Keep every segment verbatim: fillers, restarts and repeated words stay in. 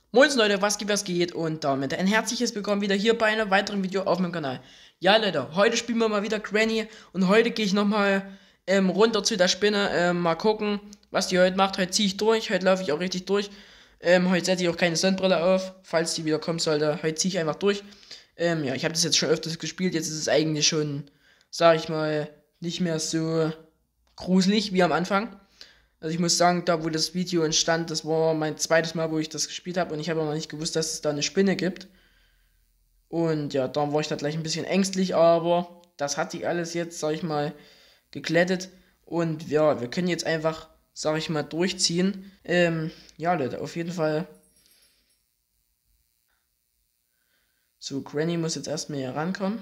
Moin Leute, was geht, was geht und damit ein herzliches Willkommen wieder hier bei einem weiteren Video auf meinem Kanal. Ja Leute, heute spielen wir mal wieder Granny und heute gehe ich nochmal ähm, runter zu der Spinne, ähm, mal gucken, was die heute macht. Heute ziehe ich durch, heute laufe ich auch richtig durch. Ähm, heute setze ich auch keine Sonnenbrille auf, falls die wieder kommen sollte. Heute ziehe ich einfach durch. Ähm, ja, ich habe das jetzt schon öfters gespielt, jetzt ist es eigentlich schon, sag ich mal, nicht mehr so gruselig wie am Anfang. Also ich muss sagen, da wo das Video entstand, das war mein zweites Mal, wo ich das gespielt habe und ich habe auch noch nicht gewusst, dass es da eine Spinne gibt. Und ja, darum war ich da gleich ein bisschen ängstlich, aber das hat sich alles jetzt, sag ich mal, geglättet. Und ja, wir können jetzt einfach, sag ich mal, durchziehen. Ähm, ja, Leute, auf jeden Fall. So, Granny muss jetzt erstmal hier rankommen.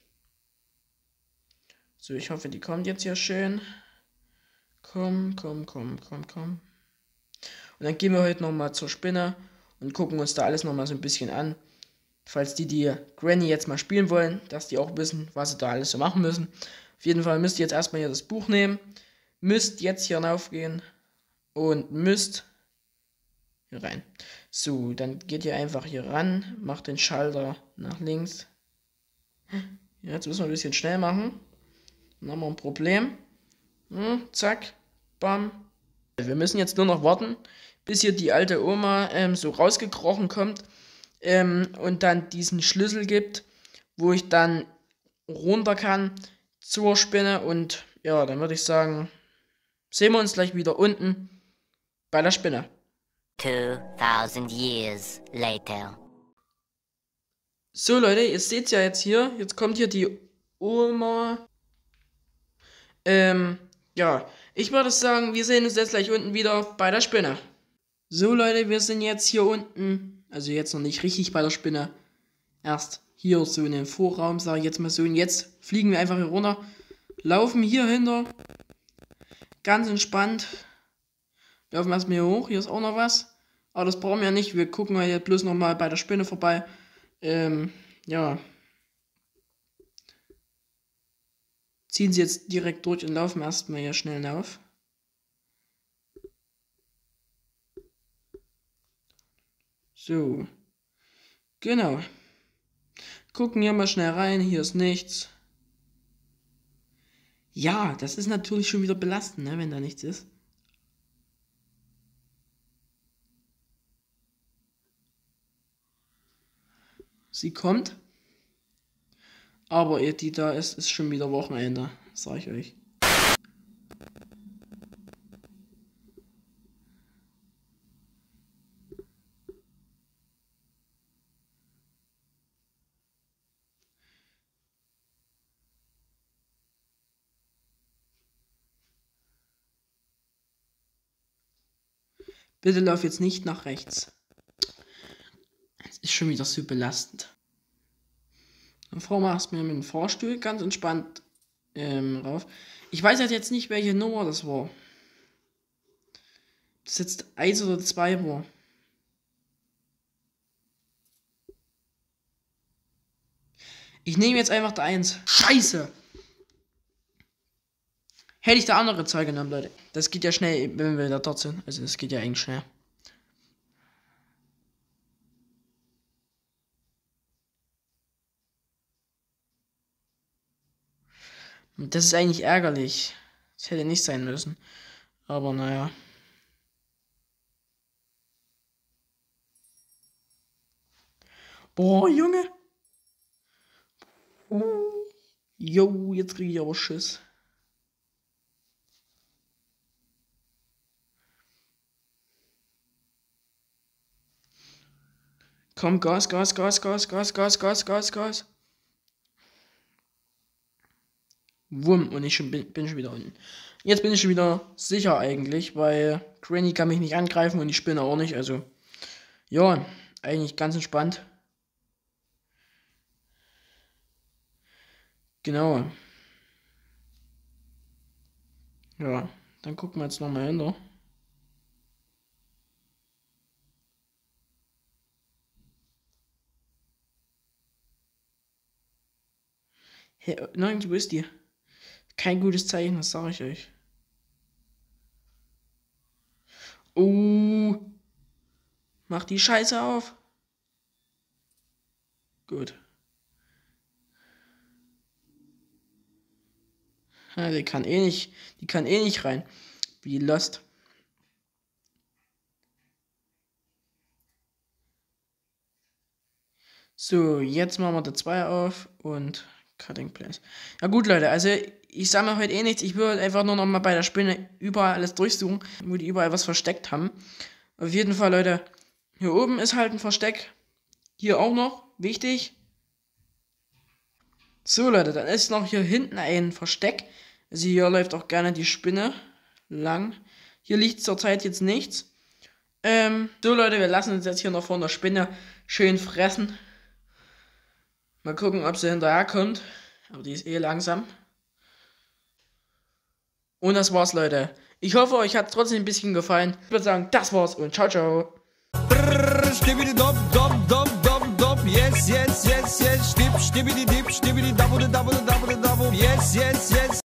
So, ich hoffe, die kommt jetzt hier schön. Komm, komm, komm, komm, komm. Und dann gehen wir heute nochmal zur Spinne und gucken uns da alles nochmal so ein bisschen an. Falls die die Granny jetzt mal spielen wollen, dass die auch wissen, was sie da alles so machen müssen. Auf jeden Fall müsst ihr jetzt erstmal hier das Buch nehmen. Müsst jetzt hier raufgehen und müsst hier rein. So, dann geht ihr einfach hier ran, macht den Schalter nach links. Ja, jetzt müssen wir ein bisschen schnell machen. Dann haben wir ein Problem. Hm, zack, bam. Wir müssen jetzt nur noch warten, bis hier die alte Oma ähm, so rausgekrochen kommt ähm, und dann diesen Schlüssel gibt, wo ich dann runter kann zur Spinne. Und ja, dann würde ich sagen, sehen wir uns gleich wieder unten bei der Spinne. Two thousand years later. So Leute, ihr seht ja jetzt hier, jetzt kommt hier die Oma. Ähm, ja, ich würde sagen, wir sehen uns jetzt gleich unten wieder bei der Spinne. So Leute, wir sind jetzt hier unten, also jetzt noch nicht richtig bei der Spinne. Erst hier so in den Vorraum, sage ich jetzt mal so. Und jetzt fliegen wir einfach hier runter, laufen hier hinter, ganz entspannt. Laufen erstmal hier hoch, hier ist auch noch was. Aber das brauchen wir ja nicht, wir gucken ja jetzt bloß nochmal bei der Spinne vorbei. Ähm, ja. Ziehen sie jetzt direkt durch und laufen erstmal hier schnell auf. So. Genau. Gucken hier mal schnell rein, hier ist nichts. Ja, das ist natürlich schon wieder belastend, ne, wenn da nichts ist. Sie kommt. Aber ehe die da ist, ist schon wieder Wochenende, sag ich euch. Bitte lauf jetzt nicht nach rechts. Es ist schon wieder so belastend. Dann fahren wir erstmal mit dem Fahrstuhl ganz entspannt ähm, rauf. Ich weiß halt jetzt nicht, welche Nummer das war. Das jetzt eins oder zwei war. Ich nehme jetzt einfach der eins. Scheiße! Hätte ich der andere Zahl genommen, Leute. Das geht ja schnell, wenn wir da dort sind. Also das geht ja eigentlich schnell. Und das ist eigentlich ärgerlich. Das hätte nicht sein müssen. Aber naja. Boah, Junge. Jo, jetzt kriege ich aber Schiss. Komm, Gas, Gas, Gas, Gas, Gas, Gas, Gas, Gas, Gas. Wumm, und ich schon bin, bin schon wieder unten. Jetzt bin ich schon wieder sicher eigentlich, weil Granny kann mich nicht angreifen und die Spinne auch nicht. Also, ja, eigentlich ganz entspannt. Genau. Ja, dann gucken wir jetzt nochmal hinter. Hey, nirgendwo ist die. Kein gutes Zeichen, das sage ich euch. Oh. Mach die Scheiße auf. Gut. Ja, die kann eh nicht, die kann eh nicht rein. Wie Lost. So, jetzt machen wir die zwei auf und Cutting Place. Ja gut, Leute, also ich sammle heute eh nichts. Ich würde einfach nur noch mal bei der Spinne überall alles durchsuchen, wo die überall was versteckt haben. Auf jeden Fall, Leute, hier oben ist halt ein Versteck. Hier auch noch, wichtig. So, Leute, dann ist noch hier hinten ein Versteck. Also hier läuft auch gerne die Spinne lang. Hier liegt zurzeit jetzt nichts. Ähm, so, Leute, wir lassen uns jetzt hier noch von der Spinne schön fressen. Mal gucken, ob sie hinterher kommt. Aber die ist eh langsam. Und das war's, Leute. Ich hoffe, euch hat es trotzdem ein bisschen gefallen. Ich würde sagen, das war's und ciao, ciao. Yes, yes, yes, yes, stip, stibbidi dip, stibbidi double, double, double, double, yes, yes, yes.